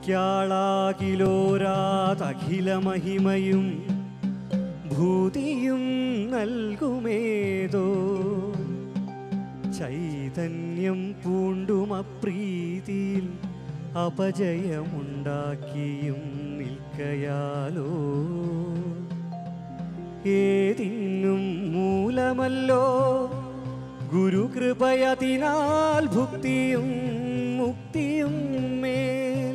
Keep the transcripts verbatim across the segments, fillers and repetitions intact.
എനിക്കാളാകിലോരാതഖില മഹിമയും ഭൂതിയും നൽകുമേതോ ചൈതന്യം പൂണ്ടുമപ്രീതിയിൽ അപജയമുണ്ടാക്കിയും നിൽക്കയാലോ ഏതിനും മൂലമല്ലോ ഗുരുകൃപയതിനാൽ ഭുക്തിയും മുക്തിയും മേൽ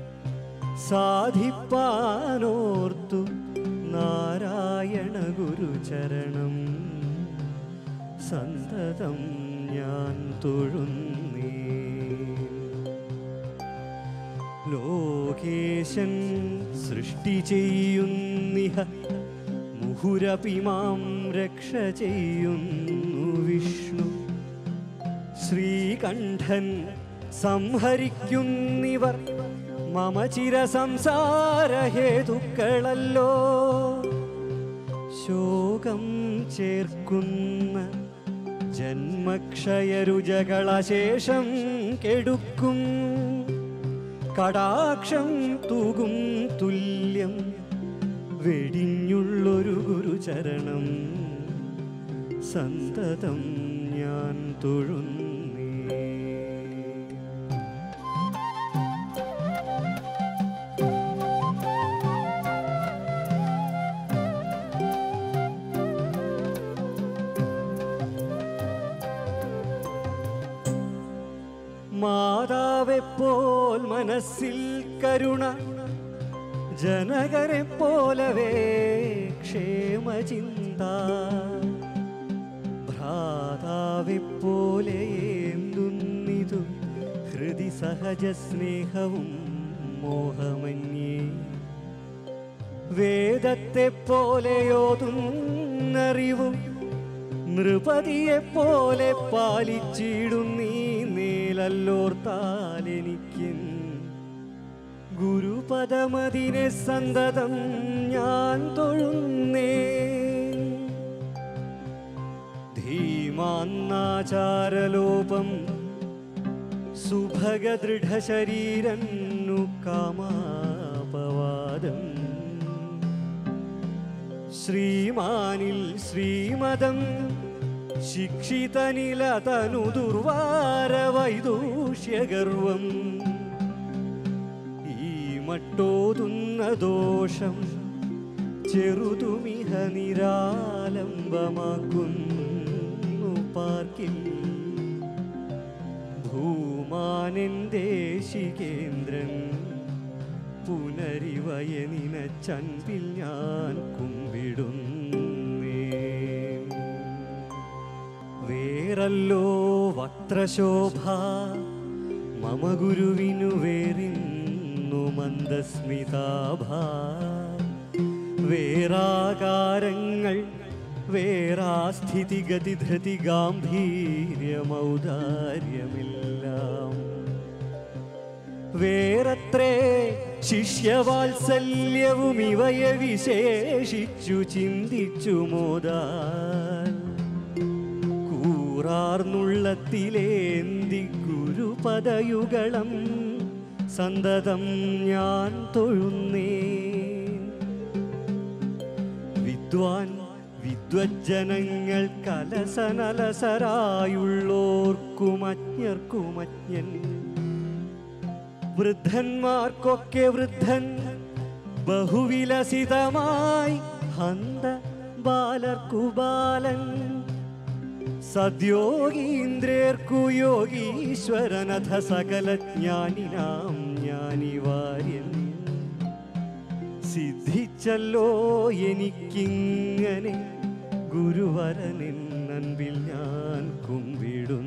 സാധിപ്പാനോർത്തു നാരായണ ഗുരുചരണം സന്തതം ഞാൻ തൊഴുന്നേ. ലോകേശൻ സൃഷ്ടി ചെയ്യുന്നിഹ മുഹുരപിമാം രക്ഷ ചെയ്യുന്നു വിഷ്ണു. ശ്രീകണ്ഠൻ സംഹരിക്കുന്നിവർ മമ ചിര സംസാരഹേതുക്കളല്ലോ. ശോകം ചേർക്കുന്ന ജന്മക്ഷയരുജകളശേഷം കെടുക്കും കടാക്ഷം തൂകും തുല്യം വെടിഞ്ഞുള്ളൊരു ഗുരുചരണം സന്തതം ഞാൻ തൊഴുന്നേ. മാതാവെപ്പോൽ മനസ്സിൽ കരുണ ജനകരെ പോലവേ ക്ഷേമചിന്ത ഭ്രാതാവെപ്പോലെ എന്തുന്നിതു ഹൃദി സഹജ സ്നേഹവും മോഹമന്യേ. വേദത്തെ പോലെയോതുന്നറിവും നൃപതിയെപ്പോലെ പാലിച്ചിടുന്നീ നേലല്ലോർത്താലെനിക്ക് ഗുരുപദമതിനെ സന്തതം ഞാൻ തൊഴുന്നേ. ധീമാന്നാചാരലോപം സുഭഗദൃഢശരീരന്നു കാമാപവാദം ശ്രീമാനിൽ ശ്രീമദം ശിക്ഷിതനിലതനു ദുർവാരവൈദൂഷ്യഗർവം ഈ മട്ടോതുന്ന ദോഷം ചെറുതുമിഹ നിരാലംബമാക്കുന്നു പാർക്കിൽ. ഭൂമാനൻ ദേശികേന്ദ്രൻ പുനരിവയ നിനച്ചൻപിൽ ഞാൻ കുമ്പിടുന്നേ. വേറല്ലോ വക്ത്രശോഭ മമ ഗുരുവിനു വേറിന്നു മന്ദസ്മിതാഭ. വേറാകാരങ്ങൾ വേറാ സ്ഥിതിഗതി ധൃതി ഗാംഭീര്യമൗദാര്യമെല്ലാം വേറത്രേ ശിഷ്യവാത്സല്യവും ഇവയെ വിശേഷിച്ചു ചിന്തിച്ചു മോദാൽ കൂറാർന്നുള്ളത്തിലേന്തി ഗുരുപദയുഗളം സന്തതം ഞാൻ തൊഴുന്നേ. വിദ്വാൻ വിദ്വജ്ജനങ്ങൾ കലസനലസരായുള്ളോർക്കുമജ്ഞർക്കുമജ്ഞൻ വൃദ്ധന്മാർക്കൊക്കെ വൃദ്ധൻ ബഹുവിലസിതമായി ഹന്ത ബാലർക്കു ബാലൻ സദ്യോഗീന്ദ്രേർക്കു യോഗീശ്വരനഥ സകല ജ്ഞാനിനാം ജ്ഞാനിവാര്യൻ. സിദ്ധിച്ചല്ലോ എനിക്കിങ്ങനെ ഗുരുവരനിൻ അൻപിൽ ഞാൻ കുമ്പിടുന്നു.